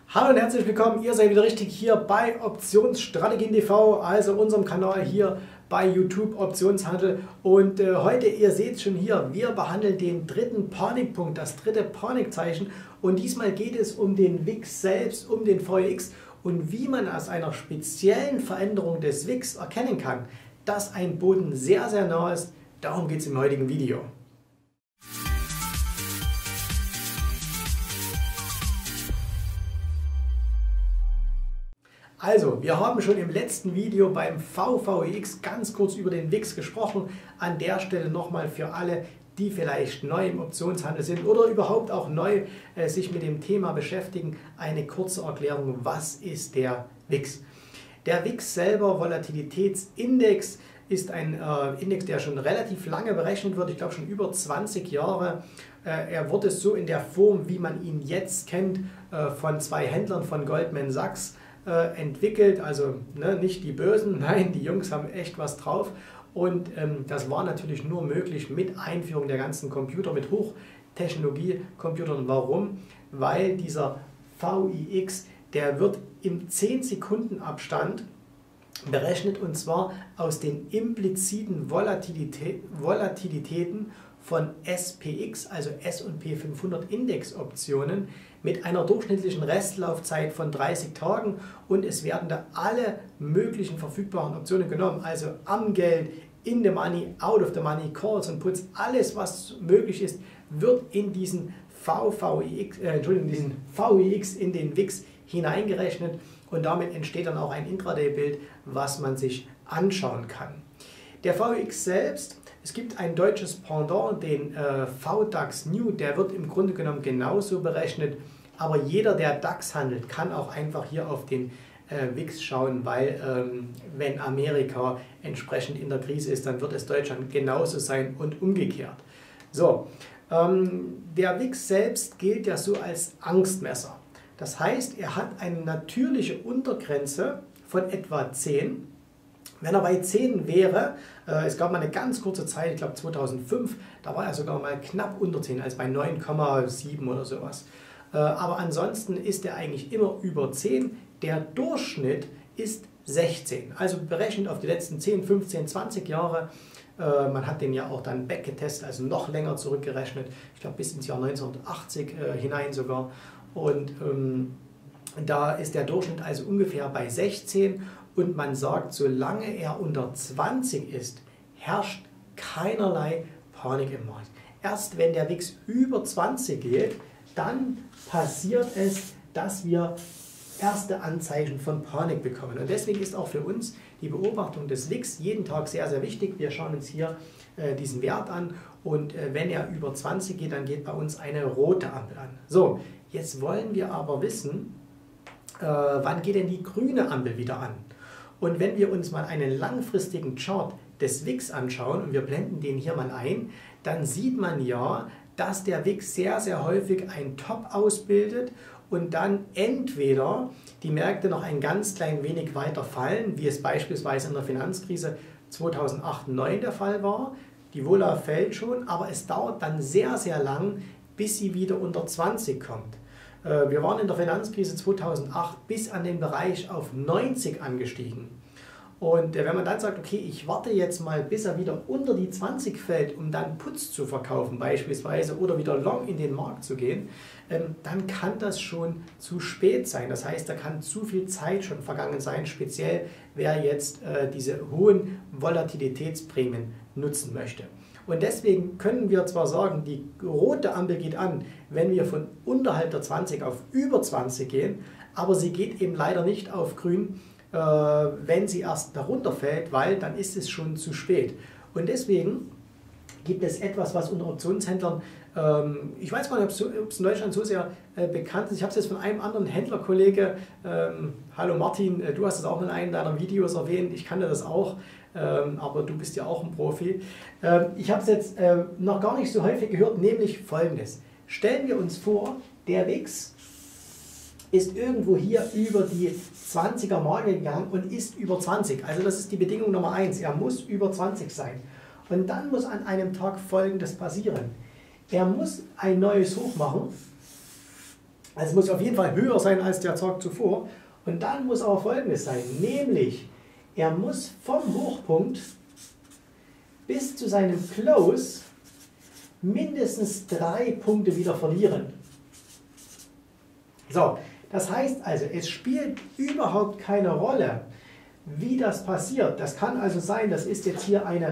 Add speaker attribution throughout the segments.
Speaker 1: Hallo und herzlich willkommen, ihr seid wieder richtig hier bei Optionsstrategien TV, also unserem Kanal hier bei YouTube Optionshandel. Und heute, ihr seht es schon hier, wir behandeln den dritten Panikpunkt, das dritte Panikzeichen. Und diesmal geht es um den VIX selbst, um den VIX und wie man aus einer speziellen Veränderung des VIX erkennen kann, dass ein Boden sehr, sehr nah ist. Darum geht es im heutigen Video. Also, wir haben schon im letzten Video beim VVIX ganz kurz über den VIX gesprochen. An der Stelle nochmal für alle, die vielleicht neu im Optionshandel sind oder überhaupt auch neu sich mit dem Thema beschäftigen, eine kurze Erklärung, was ist der VIX? Der VIX selber, Volatilitätsindex, ist ein Index, der schon relativ lange berechnet wird, ich glaube schon über 20 Jahre. Er wurde so in der Form, wie man ihn jetzt kennt, von zwei Händlern von Goldman Sachs entwickelt, also nicht die Bösen, nein, die Jungs haben echt was drauf und das war natürlich nur möglich mit Einführung der ganzen Computer, mit Hochtechnologie-Computern. Warum? Weil dieser VIX, der wird im 10 Sekunden Abstand berechnet und zwar aus den impliziten Volatilitäten von SPX, also S&P 500 Indexoptionen, mit einer durchschnittlichen Restlaufzeit von 30 Tagen und es werden da alle möglichen verfügbaren Optionen genommen, also am Geld, in the money, out of the money, calls und puts, alles was möglich ist, wird in diesen VIX, in den VIX hineingerechnet und damit entsteht dann auch ein Intraday-Bild, was man sich anschauen kann. Der VIX selbst, es gibt ein deutsches Pendant, den VDAX New, der wird im Grunde genommen genauso berechnet, aber jeder, der DAX handelt, kann auch einfach hier auf den VIX schauen, weil wenn Amerika entsprechend in der Krise ist, dann wird es Deutschland genauso sein und umgekehrt. So, der VIX selbst gilt ja so als Angstmesser. Das heißt, er hat eine natürliche Untergrenze von etwa 10. Wenn er bei 10 wäre, es gab mal eine ganz kurze Zeit, ich glaube 2005, da war er sogar mal knapp unter 10, also bei 9,7 oder sowas. Aber ansonsten ist er eigentlich immer über 10. Der Durchschnitt ist 16, also berechnet auf die letzten 10, 15, 20 Jahre. Man hat den ja auch dann backgetestet, also noch länger zurückgerechnet, ich glaube bis ins Jahr 1980 hinein sogar. Und da ist der Durchschnitt also ungefähr bei 16 und man sagt, solange er unter 20 ist, herrscht keinerlei Panik im Markt. Erst wenn der VIX über 20 geht, dann passiert es, dass wir erste Anzeichen von Panik bekommen. Und deswegen ist auch für uns die Beobachtung des VIX jeden Tag sehr, sehr wichtig. Wir schauen uns hier diesen Wert an und wenn er über 20 geht, dann geht bei uns eine rote Ampel an. So, jetzt wollen wir aber wissen, wann geht denn die grüne Ampel wieder an? Und wenn wir uns mal einen langfristigen Chart des VIX anschauen und wir blenden den hier mal ein, dann sieht man ja, dass der VIX sehr, sehr häufig ein Top ausbildet und dann entweder die Märkte noch ein ganz klein wenig weiter fallen, wie es beispielsweise in der Finanzkrise 2008/09 der Fall war. Die Vola fällt schon, aber es dauert dann sehr, sehr lang, bis sie wieder unter 20 kommt. Wir waren in der Finanzkrise 2008 bis an den Bereich auf 90 angestiegen. Und wenn man dann sagt, okay, ich warte jetzt mal, bis er wieder unter die 20 fällt, um dann Puts zu verkaufen beispielsweise oder wieder long in den Markt zu gehen, dann kann das schon zu spät sein. Das heißt, da kann zu viel Zeit schon vergangen sein, speziell wer jetzt diese hohen Volatilitätsprämien nutzen möchte. Und deswegen können wir zwar sagen, die rote Ampel geht an, wenn wir von unterhalb der 20 auf über 20 gehen, aber sie geht eben leider nicht auf grün, wenn sie erst darunter fällt, weil dann ist es schon zu spät. Und deswegen gibt es etwas, was unter Optionshändlern, ich weiß gar nicht, ob es in Deutschland so sehr bekannt ist. Ich habe es jetzt von einem anderen Händlerkollege, hallo Martin, du hast es auch in einem deiner Videos erwähnt, ich kannte das auch, aber du bist ja auch ein Profi. Ich habe es jetzt noch gar nicht so häufig gehört, nämlich folgendes. Stellen wir uns vor, der VIX ist irgendwo hier über die 20er Marke gegangen und ist über 20. Also das ist die Bedingung Nummer 1. Er muss über 20 sein. Und dann muss an einem Tag Folgendes passieren. Er muss ein neues Hoch machen Also es muss auf jeden Fall höher sein als der Tag zuvor. Und dann muss aber Folgendes sein, nämlich er muss vom Hochpunkt bis zu seinem Close mindestens 3 Punkte wieder verlieren. So, das heißt also, es spielt überhaupt keine Rolle, wie das passiert. Das kann also sein, das ist jetzt hier eine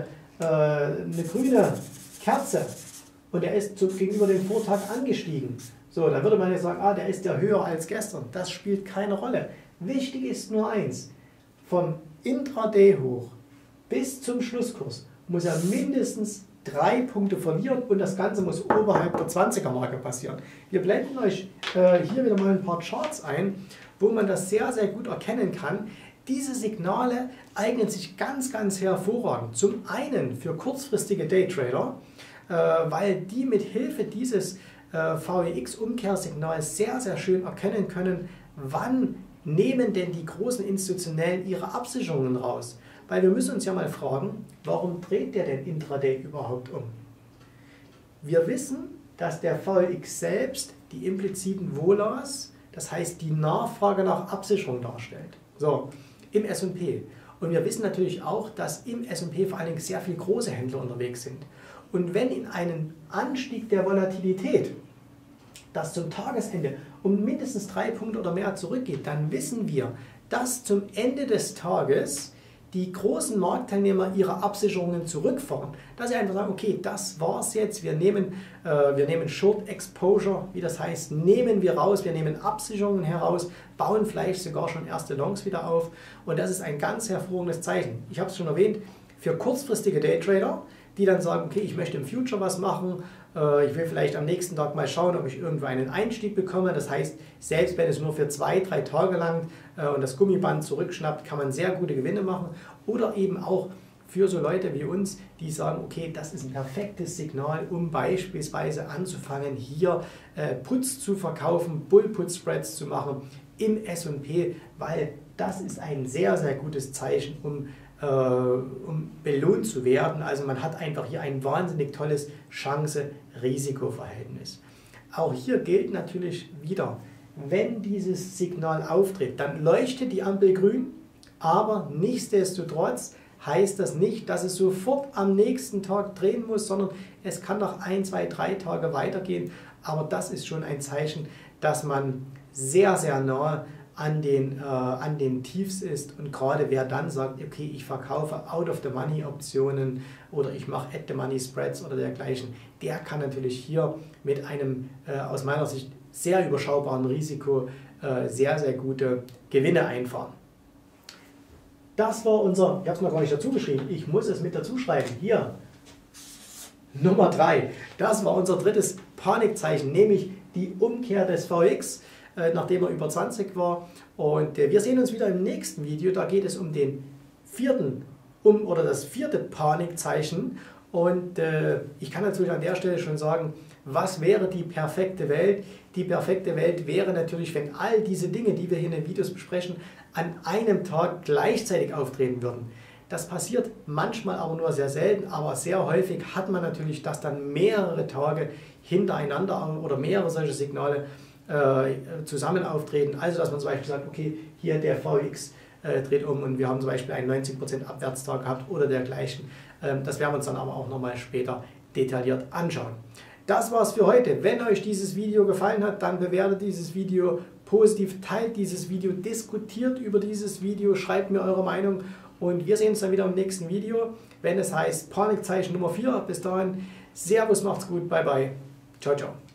Speaker 1: grüne Kerze und der ist gegenüber dem Vortag angestiegen. So, dann würde man jetzt sagen, der ist ja höher als gestern. Das spielt keine Rolle. Wichtig ist nur eins, vom Intraday-Hoch bis zum Schlusskurs muss er mindestens 3 Punkte verlieren und das Ganze muss oberhalb der 20er-Marke passieren. Wir blenden euch hier wieder mal ein paar Charts ein, wo man das sehr, sehr gut erkennen kann. Diese Signale eignen sich ganz, ganz hervorragend. Zum einen für kurzfristige Daytrader, weil die mit Hilfe dieses VEX-Umkehrsignals sehr, sehr schön erkennen können, wann nehmen denn die großen Institutionellen ihre Absicherungen raus. Weil wir müssen uns ja mal fragen, warum dreht der denn Intraday überhaupt um? Wir wissen, dass der VEX selbst die impliziten Volas, das heißt die Nachfrage nach Absicherung darstellt. So, im S&P. Und wir wissen natürlich auch, dass im S&P vor allen Dingen sehr viele große Händler unterwegs sind. Und wenn in einen Anstieg der Volatilität das zum Tagesende um mindestens 3 Punkte oder mehr zurückgeht, dann wissen wir, dass zum Ende des Tages die großen Marktteilnehmer ihre Absicherungen zurückfahren. Dass sie einfach sagen, okay, das war's jetzt, wir nehmen Short Exposure, wie das heißt, nehmen wir raus, wir nehmen Absicherungen heraus, bauen vielleicht sogar schon erste Longs wieder auf und das ist ein ganz hervorragendes Zeichen. Ich habe es schon erwähnt, für kurzfristige Daytrader, die dann sagen, okay, ich möchte im Future was machen, ich will vielleicht am nächsten Tag mal schauen, ob ich irgendwo einen Einstieg bekomme. Das heißt, selbst wenn es nur für 2, 3 Tage lang und das Gummiband zurückschnappt, kann man sehr gute Gewinne machen. Oder eben auch für so Leute wie uns, die sagen, okay, das ist ein perfektes Signal, um beispielsweise anzufangen, hier Puts zu verkaufen, Bull-Put-Spreads zu machen im S&P, weil das ist ein sehr, sehr gutes Zeichen, um belohnt zu werden. Also man hat einfach hier ein wahnsinnig tolles Chance-Risiko-Verhältnis. Auch hier gilt natürlich wieder, wenn dieses Signal auftritt, dann leuchtet die Ampel grün, aber nichtsdestotrotz heißt das nicht, dass es sofort am nächsten Tag drehen muss, sondern es kann noch 1, 2, 3 Tage weitergehen. Aber das ist schon ein Zeichen, dass man sehr, sehr nahe an den Tiefs ist und gerade wer dann sagt, okay, ich verkaufe Out-of-the-Money-Optionen oder ich mache At-the-Money-Spreads oder dergleichen, der kann natürlich hier mit einem aus meiner Sicht sehr überschaubaren Risiko sehr, sehr gute Gewinne einfahren. Das war unser, ich habe es noch gar nicht dazu geschrieben, ich muss es mit dazu schreiben, hier, Nummer 3. Das war unser drittes Panikzeichen, nämlich die Umkehr des VX, nachdem er über 20 war. Und wir sehen uns wieder im nächsten Video. Da geht es um den das vierte Panikzeichen. Und ich kann natürlich an der Stelle schon sagen, was wäre die perfekte Welt? Die perfekte Welt wäre natürlich, wenn all diese Dinge, die wir hier in den Videos besprechen, an einem Tag gleichzeitig auftreten würden. Das passiert manchmal aber nur sehr selten, aber sehr häufig hat man natürlich, dass dann mehrere Tage hintereinander oder mehrere solche Signale zusammen auftreten. Also dass man zum Beispiel sagt, okay, hier der VX dreht um und wir haben zum Beispiel einen 90% Abwärtstag gehabt oder dergleichen. Das werden wir uns dann aber auch nochmal später detailliert anschauen. Das war's für heute. Wenn euch dieses Video gefallen hat, dann bewertet dieses Video positiv, teilt dieses Video, diskutiert über dieses Video, schreibt mir eure Meinung und wir sehen uns dann wieder im nächsten Video, wenn es heißt Panikzeichen Nummer 4. Bis dahin, Servus, macht's gut, bye bye, ciao, ciao.